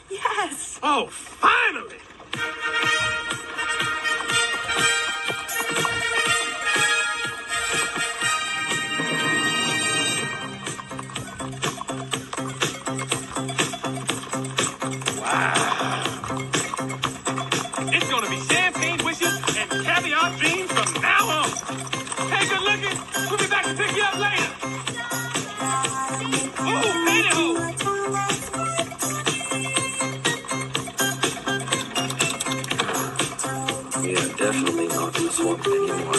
Yes. Oh, finally! Wow. It's gonna be champagne wishes and caviar dreams from now on. Hey, good looking. We'll be back to pick you up later. Ooh, pantyhose. Yeah, definitely not gonna swap anymore.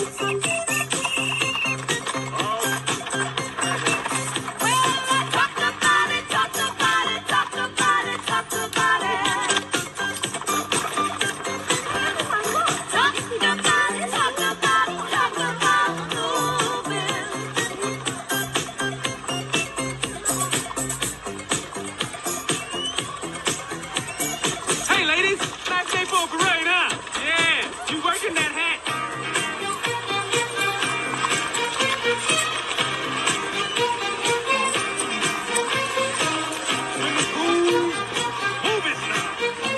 Hey, ladies. Nice day for a parade, huh? Yeah, you working that hat. Swimming pool. Move it now.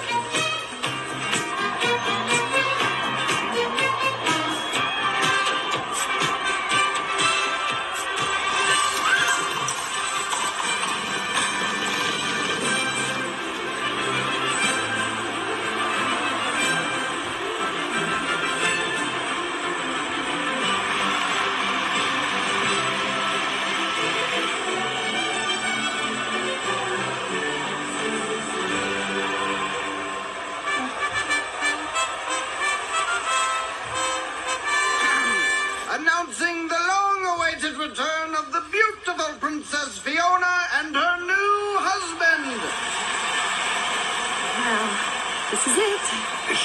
Announcing the long-awaited return of the beautiful Princess Fiona and her new husband. Well, this is it. Is